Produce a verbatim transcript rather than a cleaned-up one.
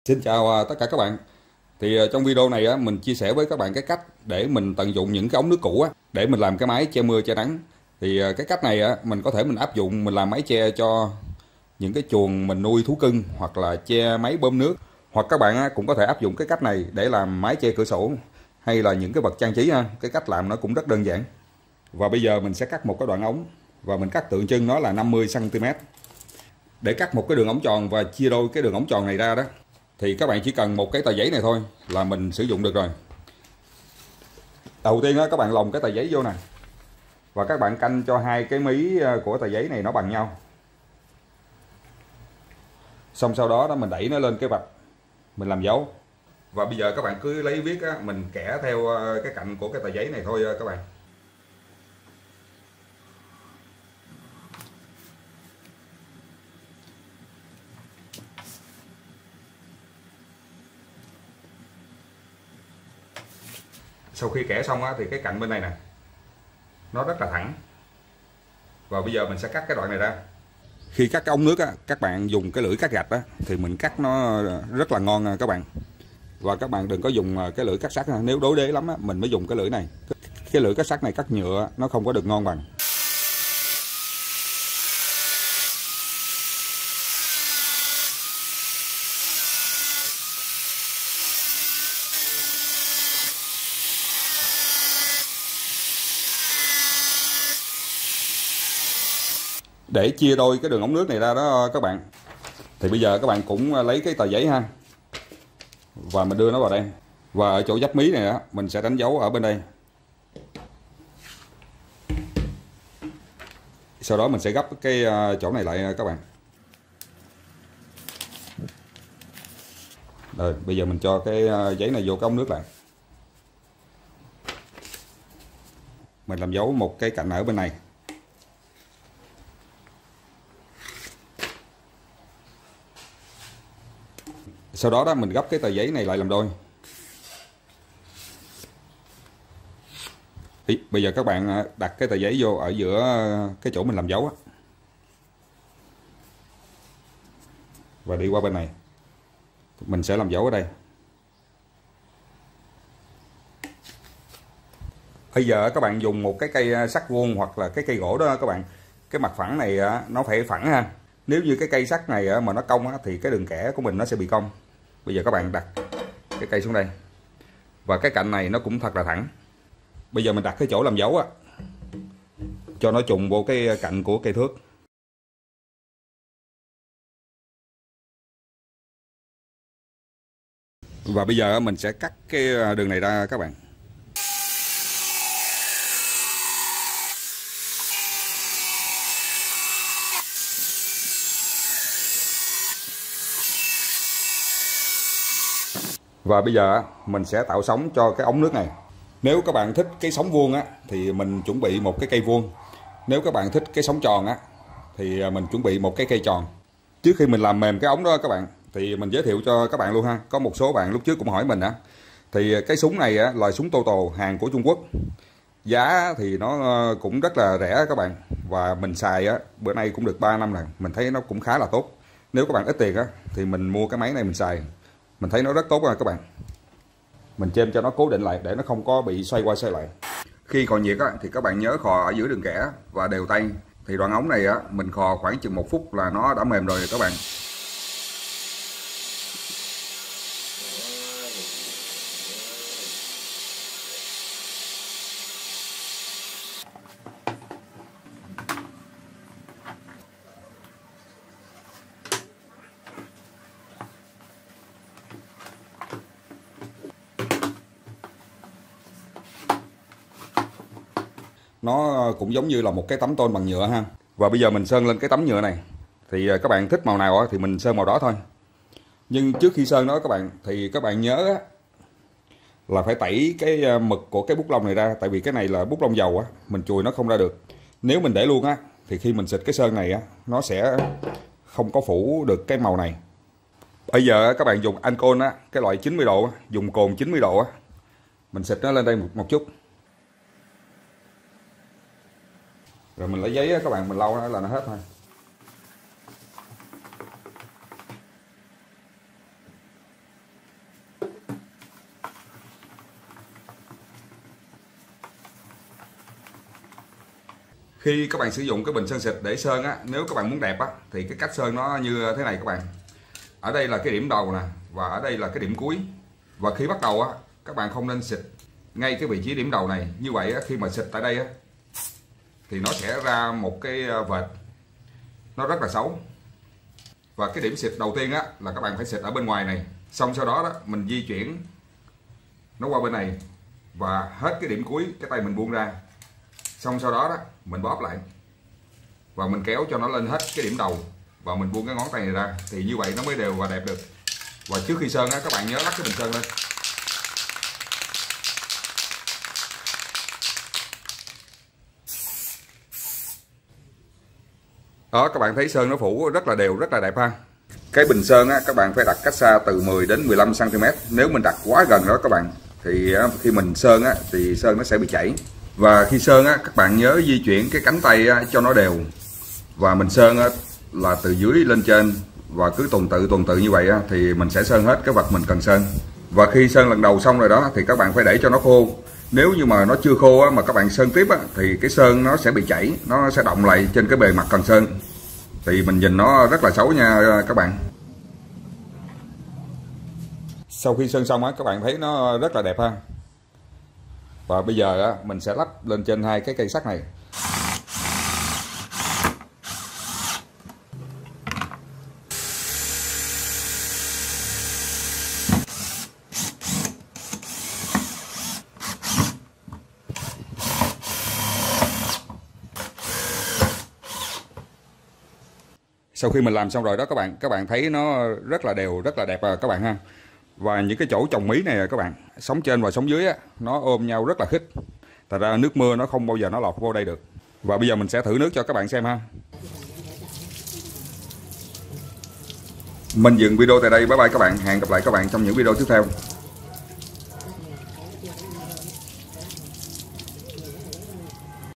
Xin chào à, tất cả các bạn. Thì à, trong video này á, mình chia sẻ với các bạn cái cách để mình tận dụng những cái ống nước cũ á, để mình làm cái mái che mưa che nắng. Thì à, cái cách này á, mình có thể mình áp dụng mình làm mái che cho những cái chuồng mình nuôi thú cưng, hoặc là che máy bơm nước, hoặc các bạn á, cũng có thể áp dụng cái cách này để làm mái che cửa sổ hay là những cái vật trang trí ha. Cái cách làm nó cũng rất đơn giản. Và bây giờ mình sẽ cắt một cái đoạn ống và mình cắt tượng trưng nó là năm mươi xăng ti mét. Để cắt một cái đường ống tròn và chia đôi cái đường ống tròn này ra đó, thì các bạn chỉ cần một cái tờ giấy này thôi là mình sử dụng được rồi. Đầu tiên đó, các bạn lồng cái tờ giấy vô nè, và các bạn canh cho hai cái mí của tờ giấy này nó bằng nhau. Xong sau đó đó mình đẩy nó lên cái vạch, mình làm dấu. Và bây giờ các bạn cứ lấy viết á, mình kẻ theo cái cạnh của cái tờ giấy này thôi các bạn. Sau khi kẻ xong á, thì cái cạnh bên này nè nó rất là thẳng. Và bây giờ mình sẽ cắt cái đoạn này ra. Khi cắt cái ống nước á, các bạn dùng cái lưỡi cắt gạch á, thì mình cắt nó rất là ngon các bạn. Và các bạn đừng có dùng cái lưỡi cắt sắt, nếu đối đế lắm á, mình mới dùng cái lưỡi này. Cái lưỡi cắt sắt này cắt nhựa nó không có được ngon bằng. Để chia đôi cái đường ống nước này ra đó các bạn, thì bây giờ các bạn cũng lấy cái tờ giấy ha, và mình đưa nó vào đây. Và ở chỗ giáp mí này đó, mình sẽ đánh dấu ở bên đây. Sau đó mình sẽ gấp cái chỗ này lại các bạn. Rồi bây giờ mình cho cái giấy này vô cái ống nước lại. Mình làm dấu một cái cạnh ở bên này. Sau đó đó mình gấp cái tờ giấy này lại làm đôi. Ý, bây giờ các bạn đặt cái tờ giấy vô ở giữa cái chỗ mình làm dấu á, và đi qua bên này. Mình sẽ làm dấu ở đây. Bây giờ các bạn dùng một cái cây sắt vuông hoặc là cái cây gỗ đó các bạn. Cái mặt phẳng này nó phải phẳng ha. Nếu như cái cây sắt này mà nó cong thì cái đường kẻ của mình nó sẽ bị cong. Bây giờ các bạn đặt cái cây xuống đây, và cái cạnh này nó cũng thật là thẳng. Bây giờ mình đặt cái chỗ làm dấu á, cho nó trùng vô cái cạnh của cây thước. Và bây giờ mình sẽ cắt cái đường này ra các bạn. Và bây giờ mình sẽ tạo sóng cho cái ống nước này. Nếu các bạn thích cái sóng vuông á, thì mình chuẩn bị một cái cây vuông. Nếu các bạn thích cái sóng tròn á, thì mình chuẩn bị một cái cây tròn. Trước khi mình làm mềm cái ống đó các bạn, thì mình giới thiệu cho các bạn luôn ha. Có một số bạn lúc trước cũng hỏi mình á. Thì cái súng này á, loại súng Toto hàng của Trung Quốc. Giá thì nó cũng rất là rẻ các bạn. Và mình xài á, bữa nay cũng được ba năm rồi. Mình thấy nó cũng khá là tốt. Nếu các bạn ít tiền á, thì mình mua cái máy này mình xài. Mình thấy nó rất tốt rồi các bạn. Mình chêm cho nó cố định lại để nó không có bị xoay qua xoay lại. Khi còn nhiệt á, thì các bạn nhớ khò ở giữa đường kẻ và đều tay. Thì đoạn ống này á, mình khò khoảng chừng một phút là nó đã mềm rồi các bạn. Nó cũng giống như là một cái tấm tôn bằng nhựa ha. Và bây giờ mình sơn lên cái tấm nhựa này. Thì các bạn thích màu nào thì mình sơn màu đó thôi. Nhưng trước khi sơn đó các bạn, thì các bạn nhớ là phải tẩy cái mực của cái bút lông này ra. Tại vì cái này là bút lông dầu á, mình chùi nó không ra được. Nếu mình để luôn á, thì khi mình xịt cái sơn này á, nó sẽ không có phủ được cái màu này. Bây giờ các bạn dùng alcohol á, cái loại chín mươi độ, dùng cồn chín mươi độ á, mình xịt nó lên đây một, một chút. Rồi mình lấy giấy các bạn, mình lau là nó hết thôi. Khi các bạn sử dụng cái bình sơn xịt để sơn á, nếu các bạn muốn đẹp á, thì cái cách sơn nó như thế này các bạn. Ở đây là cái điểm đầu nè, và ở đây là cái điểm cuối. Và khi bắt đầu á, các bạn không nên xịt ngay cái vị trí điểm đầu này. Như vậy á, khi mà xịt tại đây á, thì nó sẽ ra một cái vệt nó rất là xấu. Và cái điểm xịt đầu tiên á, là các bạn phải xịt ở bên ngoài này. Xong sau đó đó mình di chuyển nó qua bên này và hết cái điểm cuối, cái tay mình buông ra. Xong sau đó đó mình bóp lại và mình kéo cho nó lên hết cái điểm đầu và mình buông cái ngón tay này ra, thì như vậy nó mới đều và đẹp được. Và trước khi sơn á, các bạn nhớ lắc cái bình sơn lên. Đó, các bạn thấy sơn nó phủ rất là đều, rất là đẹp ha. Cái bình sơn á, các bạn phải đặt cách xa từ mười đến mười lăm xăng ti mét. Nếu mình đặt quá gần đó các bạn, thì khi mình sơn á, thì sơn nó sẽ bị chảy. Và khi sơn á, các bạn nhớ di chuyển cái cánh tay á, cho nó đều. Và mình sơn á, là từ dưới lên trên, và cứ tuần tự tuần tự như vậy á, thì mình sẽ sơn hết cái vật mình cần sơn. Và khi sơn lần đầu xong rồi đó, thì các bạn phải để cho nó khô. Nếu như mà nó chưa khô á, mà các bạn sơn tiếp á, thì cái sơn nó sẽ bị chảy, nó sẽ đọng lại trên cái bề mặt cần sơn, thì mình nhìn nó rất là xấu nha các bạn. Sau khi sơn xong á, các bạn thấy nó rất là đẹp ha. Và bây giờ á, mình sẽ lắp lên trên hai cái cây sắt này. Sau khi mình làm xong rồi đó các bạn, các bạn thấy nó rất là đều, rất là đẹp à các bạn ha. Và những cái chỗ trồng mí này các bạn, sóng trên và sóng dưới á, nó ôm nhau rất là khít. Thật ra nước mưa nó không bao giờ nó lọt vô đây được. Và bây giờ mình sẽ thử nước cho các bạn xem ha. Mình dừng video tại đây, bye bye các bạn, hẹn gặp lại các bạn trong những video tiếp theo.